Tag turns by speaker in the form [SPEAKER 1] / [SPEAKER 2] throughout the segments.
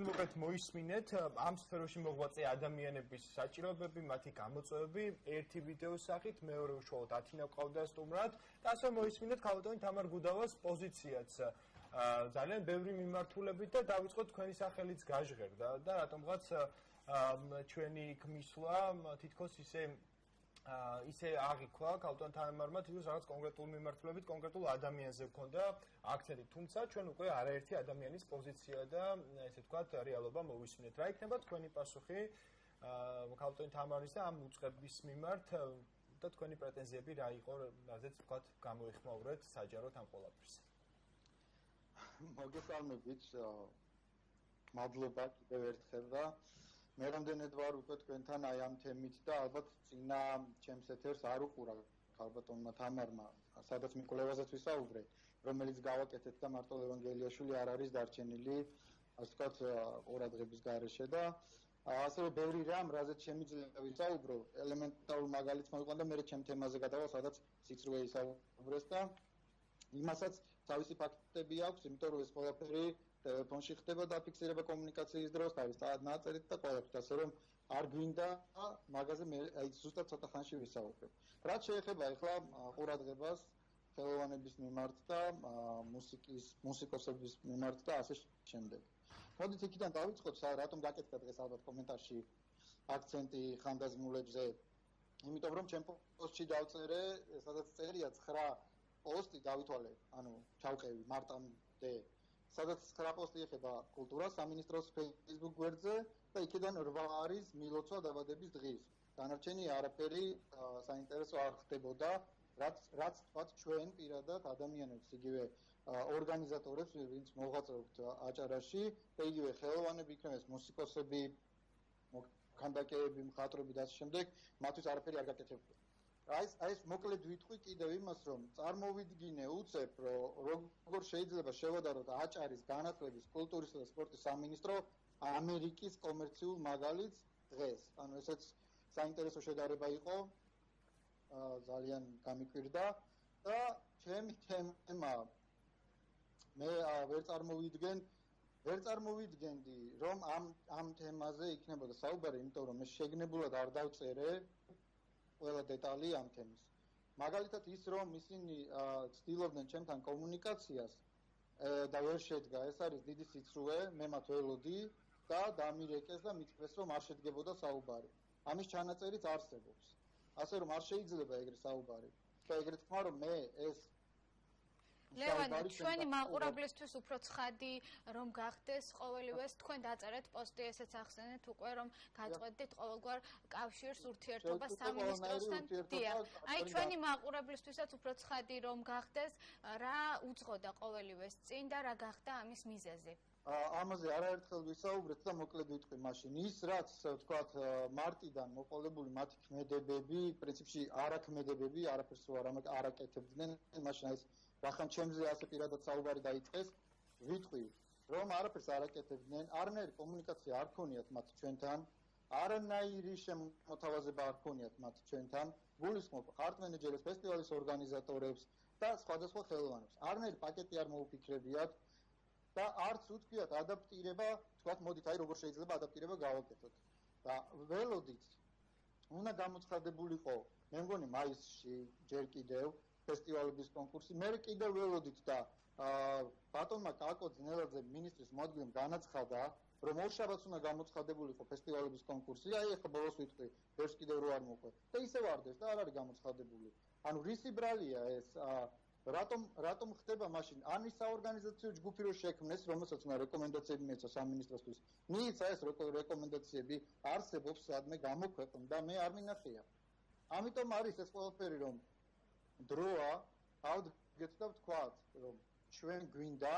[SPEAKER 1] მოკლედ მოისმინეთ ამ სფეროში მოღვაწე ადამიანების საჭიროებები, მათი გამოწვევები, ერთი ვიდეოს სახით, მეორე უშუალოდ ათინა ყავდა სტუმრად და ასე მოისმინეთ ქალბატონი თამარ გუდავას პოზიციაც ძალიან ბევრი მიმართულებით და დავიწყოთ თქვენი სახელიც გაჟღერდა და რატომღაც ჩვენი იქ მისვლა თითქოს ისე აღიქვა ქალბატონ თამარმა თითქოს რაღაც კონკრეტულ მიმართულებით კონკრეტულ ადამიანზე გქონდა აქცენტი, თუმცა ჩვენ უკვე არაერთი ადამიანის პოზიცია და ესე ვთქვათ რეალობა მოვისმინეთ. რა იქნება თქვენი პასუხი ქალბატონ თამარის და ამ უწყების მიმართ და თქვენი პრეტენზიები რა იყო, რაზეც ვთქვათ გამოიხმაურეთ საჯაროდ ამ ყველაფერს?
[SPEAKER 2] მოგესალმებით, მადლობა კიდევ ერთხელ და მე რამდენად ვარ უკვე თქვენთან აი ამ თემით და ალბათ წინა ჩემს ეთერს არ უყურა ქალბატონმა თამარმა, სადაც მე კვლევაზეც ვისაუბრე, რომელიც გავაკეთეთ და მარტო ლევანგელიაშვილი არ არის დარჩენილი, ასე ვთქვათ, ყურადღების გარეშე და ასევე ბევრი რამ, რაზეც შემიძლია ვისაუბრო, ელემენტარულ მაგალითს მოვიყვან და მე ჩემ თემაზე გადავალ, სადაც სიცრუე ისაუბრეს და იმასაც თავისი ფაქტები აქვს, იმიტომ რომ ეს ყველაფერი ტელეფონში ხდება დაფიქსირება კომუნიკაციის დროს, არის ნაწერით და ყველაფერს, ასე რომ არ გვინდა მაგაზე მე აი ზუსტად ცოტა ხანში ვისაუბრებ. რაც შეეხება ახლა ყურადღებას ხელოვანების მიმართ და მუსიკოსების მიმართ და ასე შემდეგ. მოდით იქიდან დავიწყოთ, რატომ გაკეთდა დღეს ალბათ კომენტარში აქცენტი ხანდაზმულებზე. იმიტომ რომ ჩემ პოსტში დავწერე, სადაც წერია 9 პოსტი დავითვალე, ანუ ჩავყევი მარტამდე, სადაც 9 პოსტი ეხება კულტურას სამინისტროს Facebook გვერდზე და იქიდან 8 არის მილოცვა დაბადების დღის. დანარჩენი არაფერი საინტერესო არ ხდებოდა, რაც თქვათ ჩვენ პირადად ადამიანებს, იგივე ორგანიზატორებს, ვინც მოღვაწეობთ აჭარაში და იგივე ხელოვანები, იქნება ეს მუსიკოსები, ქანდაკეები, მხატვრები და ასე შემდეგ, მათთვის არაფერი არ გაკეთებულა. აი ეს მოკლედ ვიტყვი კიდევ იმას, რომ წარმოვიდგინე უცებ, რომ როგორ შეიძლება შევადაროთ აჭარის განათლების, კულტურისა და სპორტის სამინისტრო ამერიკის კომერციულ მაგალითს დღეს. ანუ ესეც საინტერესო შედარება იყო, ძალიან გამიკვირდა და ჩემი თემა მე ვერ წარმოვიდგენდი, რომ ამ თემაზე იქნებოდა საუბარი, იმიტომ რომ მე შეგნებულად არ დავწერე ყველა დეტალი ამ თემის. მაგალითად ის რომ ისინი ცდილობდნენ ჩემთან კომუნიკაციას და ვერ შედგა, ეს არის დიდი სიცრუე, მე მათ ველოდი და დამირეკეს და მითქვეს რომ არ შედგებოდა საუბარი. ამის ჩანაწერიც არსებობს. ასე რომ არ შეიძლება ეგრე საუბარი. და ეგრე თქვა რომ მე ეს
[SPEAKER 3] ლევან, ჩვენი მაყურებლისთვის უფრო ცხადი რომ გახდეს ყოველივეს, თქვენ დაწერეთ პოსტი, ესეც ახსენეთ უკვე რომ გაწყვეტდით ყოველგვარ კავშირს, ურთიერთობას სამინისტროსთან. დიახ. აი ჩვენი მაყურებლისთვისაც უფრო ცხადი რომ გახდეს, რა უძღოდა ყოველივეს წინ და რა გახდა ამის მიზეზი?
[SPEAKER 2] ამაზე არაერთხელ ვისაუბრეთ და მოკლედ ვიტყვი მაშინ. ის რაც ვთქვათ მარტიდან მოყოლებული მათი ქმედებები, პრინციპში არაქმედებები, არაფერს არ აკეთებდნენ, მაშინ ეს რახან ჩემზე ასე პირადად საუბარი დაიწყეს, ვიტყვი, რომ არაფერს არ აკეთებდნენ, არანაირი კომუნიკაცია არ ქონიათ მათ ჩვენთან, არანაირი შემოთავაზება არ ქონიათ მათ ჩვენთან, გულისხმობ არტ მენეჯერებს, ფესტივალის ორგანიზატორებს და სხვადასხვა ხელოვანებს. არანაირი პაკეტი არ მოუფიქრებიათ და არც უთქვიათ ადაპტირება, თქვათ მოდით აი როგორ შეიძლება ადაპტირება გავაკეთოთ. და ველოდით უნდა გამოცხადებულიყო, მე მგონი მაისში ჯერ კიდევ ფესტივალების კონკურსი, მე კიდევ ველოდით და ბატონმა კაკო ძნელაძე მინისტრის მოადგილემ განაცხადა, რომ ორშაბათს უნდა გამოცხადებულიყო ფესტივალების კონკურსი, აი ახლა ბოლოს ვიტყვი, ბევრს კიდევ რო არ მოყვე. და ისევ არ დეს და არ არის გამოცხადებული. ანუ რისი ბრალია ეს რატომ ხდება მაშინ? ან ის საორგანიზაციო ჯგუფი რო შექმნეს, რომელსაც უნდა რეკომენდაციები მიეცა სამინისტროსთვის. მიეცა ეს რეკომენდაციები, არსებობს სადმე გამოქვეყნდა, მე არ მინახია. ამიტომ არის ეს ყველაფერი რომ დროა, ავდგეთ და ვთქვათ, რომ ჩვენ გვინდა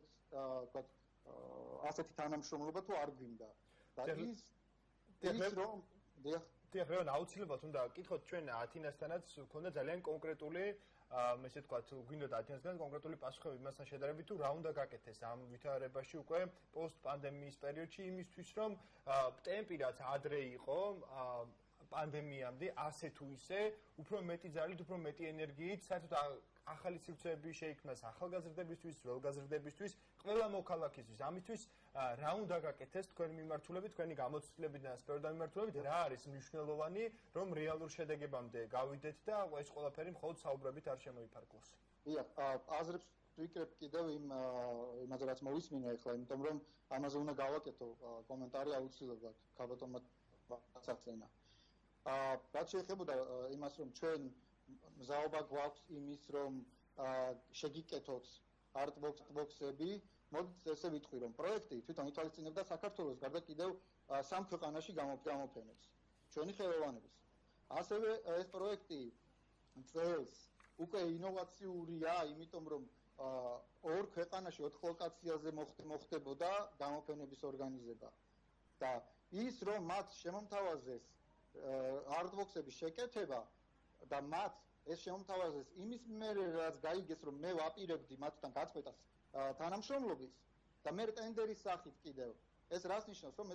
[SPEAKER 2] ასეთი თანამშრომლობა თუ არ გვინდა. და ის რომ
[SPEAKER 1] დიახ, აუცილებლად უნდა ვკითხოთ, ჩვენ ათინასთანაც გვქონდა ძალიან კონკრეტული ესე ვთქვათ, გვინდოდა ათინასთან კონკრეტული პასუხები იმასთან შედარებით, თუ რა უნდა გაკეთდეს ამ ვითარებაში უკვე პოსტ-პანდემიის პერიოდში, იმისთვის რომ ტემპი რაც ადრე იყო პანდემიამდე, ასე თუ ისე, უფრო მეტი ძალით, უფრო მეტი ენერგიით, საერთოდ ახალი სივრცეები შეიქმნას ახალგაზრდებისთვის, ძველგაზრდებისთვის, ყველა მოქალაქისთვის. ამისთვის რა უნდა გაკეთეს თქვენი მიმართულებით, თქვენი გამოცდილებიდან და სპეორდან მიმართულებით, რა არის მნიშვნელოვანი, რომ რეალურ შედეგებამდე გავიდეთ და ეს ყველაფერი მხოლოდ საუბრებით არ შემოიფარგლოს.
[SPEAKER 2] დიახ, აზრებს ვიკრებ კიდევ იმაზე რაც მოვისმინე ახლა, იმიტომ რომ ამაზე უნდა გავაკეთო კომენტარი აუცილებლად ქალბატონმა ვაცახცენა. რაც შეეხებოდა იმას, რომ ჩვენ მზაობა გვაქვს იმის, რომ შეგიკეთოთ არტბოქსები, მოდით ესე ვიტყვი, რომ პროექტი თვითონ ითვალისწინებდა საქართველოს გარდა კიდევ 3 ქვეყანაში გამოფენებს ჩვენი ხელოვანების. ასევე ეს პროექტი წელს უკვე ინოვაციურია, იმიტომ რომ 2 ქვეყანაში 4 ლოკაციაზე მოხდებოდა გამოფენების ორგანიზება. და ის რომ მათ შემომთავაზეს არტბოქსების შეკეთება და მათ ეს შემომთავაზეს იმის მერე რაც გაიგეს რომ მე ვაპირებდი მათთან გაწყვეტას თანამშრომლობის და მე ტენდერის სახით კიდევ ეს რას ნიშნავს რომ მე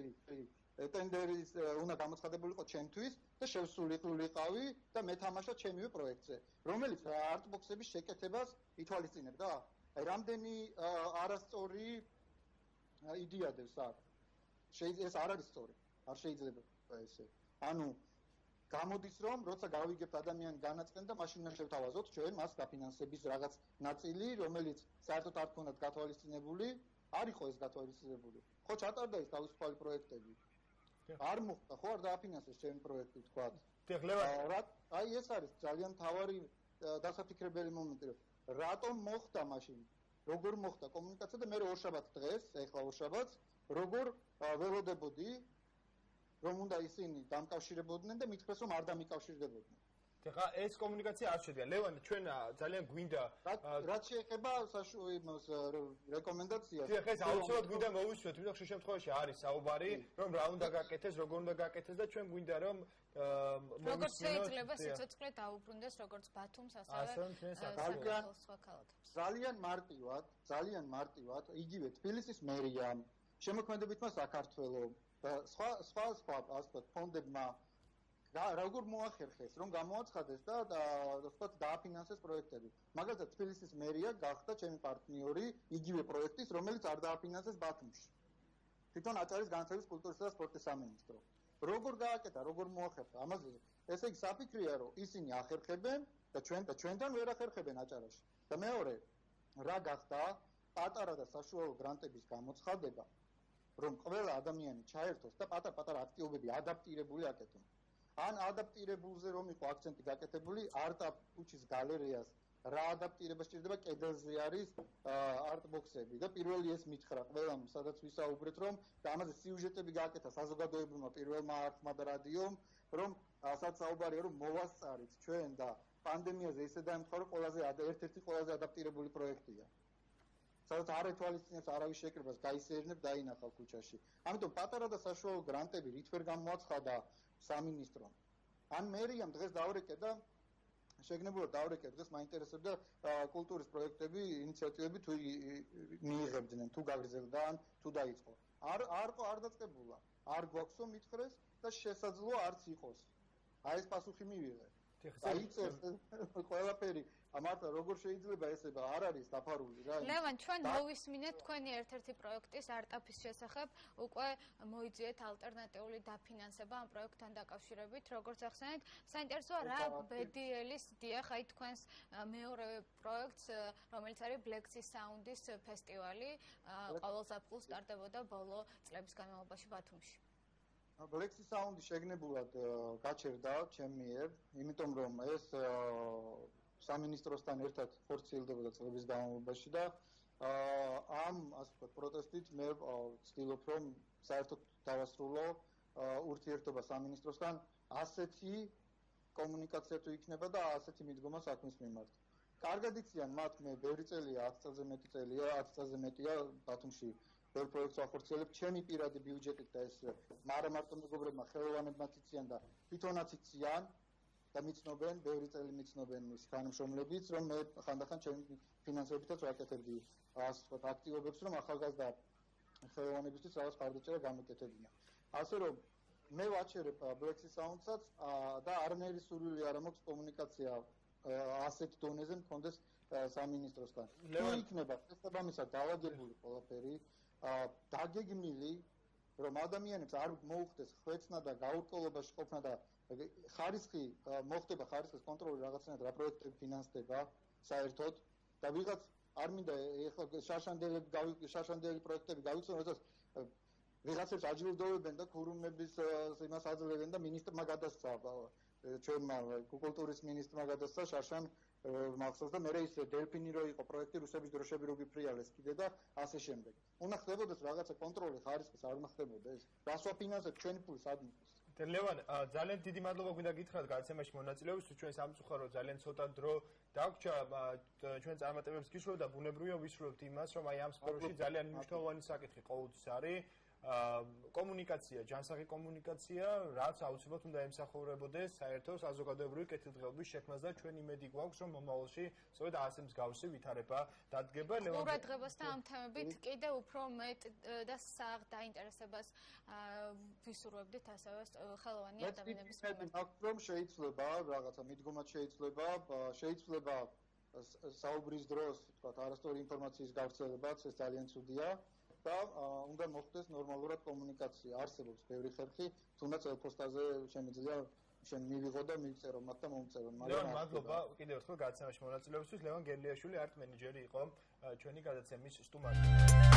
[SPEAKER 2] ტენდერის უნდა გამოცხადებულიყო ჩემთვის და შევსულიყავი და მეთამაშა ჩემივე პროექტზე რომელიც არტბოქსების შეკეთებას ითვალისწინებდა აი რამდენი არასწორი იდეადებს აქვს ეს არ არის სწორი არ შეიძლება ესე ანუ გამოდის რომ როცა გავიგებთ ადამიანი განაწყენდა მაშინ უნდა შევთავაზოთ ჩვენ მას დაფინანსების რაღაც ნაწილი რომელიც საერთოდ არ ქონდათ გათვალისწინებული არ იყო ეს გათვალისწინებული ხო ჩატარდა ეს თავისუფალი პროექტები არ მოხდა ხო არ დააფინანსეს ჩემი პროექტი თქვა აი ეს არის ძალიან მთავარი დასაფიქრებელი მომენტი რატომ მოხდა მაშინ როგორ მოხდა კომუნიკაცია და მე ორშაბათს დღეს ეხლა ორშაბათს როგორ ველოდებოდი რომ უნდა ისინი დამკავშირებოდნენ და მითხრეს რომ არ დამიკავშირდებოდნენ.
[SPEAKER 1] ეხლა ეს კომუნიკაცია არ შედგა. ლევან, ჩვენ ძალიან გვინდა
[SPEAKER 2] რაც შეეხება რეკომენდაციას.
[SPEAKER 1] ეხლა ეს აუცილებლად გვინდა მოვისვეთ, ვიდრე ხშირ შემთხვევაში არის საუბარი, რომ რა უნდა გაკეთეს, როგორ უნდა გაკეთეს და ჩვენ გვინდა რომ
[SPEAKER 3] როგორც შეიძლება სიცოცხლე დაუბრუნდეს როგორც ბათუმს, ასევე სხვა ქალაქებს.
[SPEAKER 2] ძალიან მარტივად იგივე თბილისის მერიამ, შემოქმედებითმა საქართველოს და სხვა ასე ვთქვათ ფონდებმა როგორ მოახერხეს რომ გამოაცხადეს და ვთქვათ დააფინანსეს პროექტები მაგალითად თბილისის მერია გახდა ჩემი პარტნიორი იგივე პროექტის რომელიც არ დააფინანსეს ბათუმში თვითონ აჭარის განათლების კულტურისა და სპორტის სამინისტრო როგორ გააკეთა როგორ მოახერხა ამაზე ესე იგი საფიქრია რომ ისინი ახერხებენ და ჩვენთან ვერ ახერხებენ აჭარაში და მეორე რა გახდა პატარა და საშუალო გრანტების გამოცხადება რომ ყველა ადამიანი ჩაერთოს და პატარ-პატარა აქტივობები ადაპტირებული აკეთონ. ან ადაპტირებულზე რომ იყო აქცენტი გაკეთებული არტ-პუჩის გალერეას რა ადაპტირება სჭირდება კედელზე არის არტბოქსები და პირველი ეს მითხრა ყველამ სადაც ვისაუბრეთ რომ და ამაზე სიუჟეტები გააკეთა საზოგადოებრივმა პირველმა არხმა და რადიომ რომ ასაც საუბარია რომ მოვასწარით ჩვენ და პანდემიაზე ისე დაემთხვა რომ ერთ-ერთი ყველაზე ადაპტირებული პროექტია. სადაც არ ეთვალისწინებს არავის შეკრებას გაისერნებ დაინახავ ქუჩაში. ამიტომ პატარა და საშუალო გრანტები რით ვერ გამოაცხადა სამინისტრომ. ან მერიამ დღეს დავრეკე და შეგნებულად დავრეკე დღეს მაინტერესებდა კულტურის პროექტები, ინიციატივები თუ მიიღებდნენ, თუ გაგრძელდა ან თუ დაიწყო. არ დაწყებულა. არ გვაქვსო მითხრეს და შესაძლოა არც იყოს. აი ეს პასუხი მივიღე. დაიწერს ყველაფერი ამართა როგორ შეიძლება ესება არ არის დაფარული რა
[SPEAKER 3] ლევან ჩვენ მოვისმინეთ თქვენი ერთ-ერთი პროექტის არტაფის შესახებ უკვე მოიძიეთ ალტერნატიული დაფინანსება ამ პროექტთან დაკავშირებით როგორც ახსენეთ საინტერესოა რა ბედიელის დიახ აი თქვენს მეორე პროექტს რომელიც არის Black Sea Sound-ის ფესტივალი ყოველ ზაფხულს სტარტდებოდა ბოლო წლების განმავლობაში ბათუმში
[SPEAKER 2] Black Sea Sound-ი შეგნებულად გაჩერდა ჩემ მიერ იმიტომ რომ ეს სამინისტროსთან ერთად ხორციელდებოდა წლების განმავლობაში და ამ ასე ვთქვათ პროტესტით მე ვცდილობ რომ საერთოდ დავასრულო ურთიერთობა სამინისტროსთან ასეთი კომუნიკაცია თუ იქნება და ასეთი მიდგომა საქმის მიმართ. კარგად იციან მათ მე ბევრი წელია 10 წელზე მეტი წელია 10 წელზე მეტია ბათუმში ბევრ პროექტს ვახორციელებ ჩემი პირადი ბიუჯეტით და ეს მარა მარტო მეგობრებმა ხელოვანებმაც იციან და თვითონაც იციან და მიცნობენ, ბევრი წელი მიცნობენ ის თანამშრომლებიც, რომ მე ხანდახან ჩემი ფინანსებითაც ვაკეთებდი ასე ვთქვათ აქტივობებს, რომ ახალგაზრდა ხელოვანებისთვის რაღაც ხარდაჭერა გამეკეთებინა. ასე რომ მე ვაჩერებ Black Sea Sound-საც და არნერი სურვილი არ მაქვს კომუნიკაცია ასეთ დონეზე მქონდეს სამინისტროსთან. თუ იქნება შესაბამისად დაალაგებული ყველაფერი, დაგეგმილი, რომ ადამიანებს არ მოუხდეს ხვეცნა და გაურკვევლობაში ყოფნა და ხარისხი მოხდება ხარისხის კონტროლი რაღაცნაირად რა პროექტები ფინანსდება საერთოდ და ვიღაც არ მინდა ეხლა შაშანდელი პროექტები გავიცნო, როდესაც ვიღაცებს აჯილდოვებენ და ქურუმების იმას აძლევენ და მინისტრმა გადასცა ჩვენმა კულტურის მინისტრმა გადასცა შაშან მახსოვს და მე ის დელფინი რო იყო პროექტი რუსების დროშები რო გიფრიალეს კიდე და ასე შემდეგ. უნდა ხდებოდეს რაღაცა კონტროლი ხარისხის არ მოხდებოდა ეს. რას ვაფინანსებ ჩვენი ფული სადმე.
[SPEAKER 1] ლევან, ძალიან დიდი მადლობა გვინდა გითხრათ გადაცემაში მონაწილეობისთვის. ჩვენ სამწუხაროდ ძალიან ცოტა დრო დაგვრჩა ჩვენ წარმატებებს გიშურვებთ და ბუნებრივია ვისურვებთ იმას, რომ აი ამ სფეროში ძალიან მნიშვნელოვანი საკითხი ყოველთვის არის. კომუნიკაცია, ჯანსაღი კომუნიკაცია, რაც აუცილებლად უნდა ემსახურებოდეს საერთო საზოგადოებრივი კეთილდღეობის შექმნას და ჩვენ იმედი გვაქვს, რომ მომავალში სწორედ ასე მსგავსი ვითარება დადგება.
[SPEAKER 3] ყურადღებასთან ამ თემებით კიდევ უფრო მეტ და საღ დაინტერესებას ვისურვებდით ასევე ხელოვანი ადამიანების მიმართ.
[SPEAKER 2] რომ შეიძლება რაღაცა მიდგომაც შეიძლება საუბრის დროს, თქვა, არასწორი ინფორმაციის გავრცელებაც, ეს ძალიან ცუდია. და უნდა მოხდეს ნორმალურად კომუნიკაცია. არსებობს ბევრი ხერხი, თუნდაც ელფოსტაზე შემიძლია შენ მივიღო და მივწერო მათ და მომწერო.
[SPEAKER 1] ლევან, მადლობა კიდევ ერთხელ გადაცემაში მონაწილეობისთვის. ლევან გერლიაშვილი არტ მენეჯერი იყო ჩვენი გადაცემის სტუმარი.